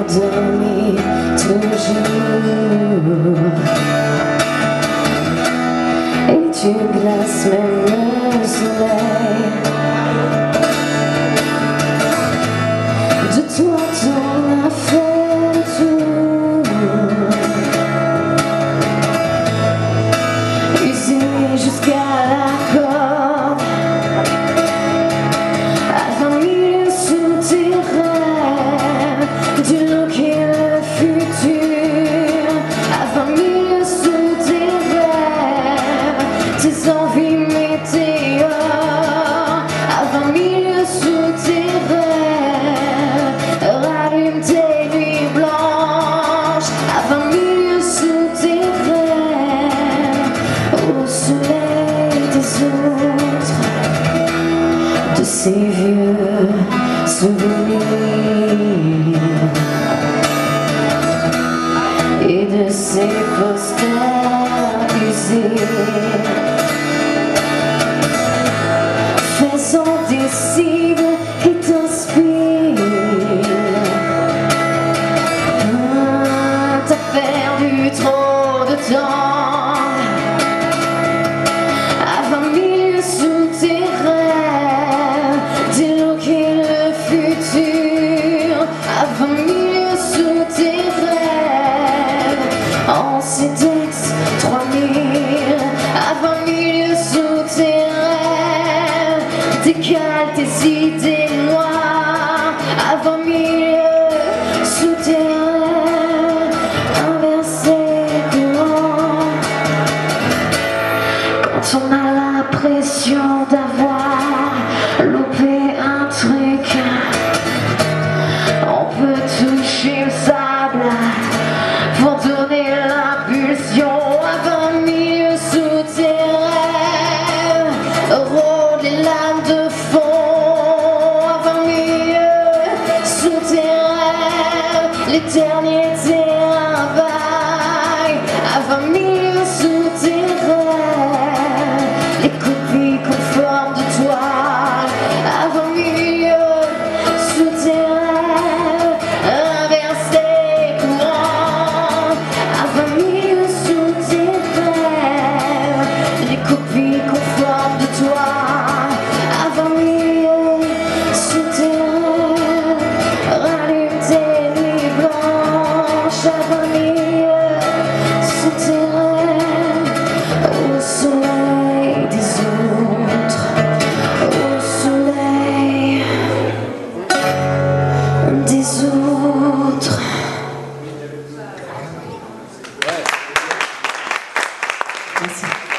endormi toujours. Et tu glaces même le soleil. De toi t'en as fait le tour, usé jusqu'à la corde, à 20 000 souterrains, du look et le futur, à 20 000 souterrains, tes envies météores, à 20 000 souterrains. Rallume tes nuits blanches à 20 000 souterrains, au soleil des autres, de ces vieux souvenirs et de ces posters usés, faisant des cibles qui t'inspirent. Perdu trop de temps à 20 000 souterrains, déloquer le futur à 20 000 souterrains, en CEDEX 3000 à 20 000 souterrains, décale tes idées noires à 20 000 souterrains. On a l'impression d'avoir loupé un truc. On peut toucher le sable pour donner l'impulsion à 20 000 souterrains. Rôde les lames de fond à 20 000 souterrains. Les derniers terrains vagues à 20 000 souterrains. Les copies conformes de toi à 20 000 souterrains, inverser courant à 20 000 souterrains. Les copies conformes de toi à 20 000 souterrains. Rallume tes nuits blanches à 20 000 souterrains, au soleil des autres, au soleil des autres. Merci.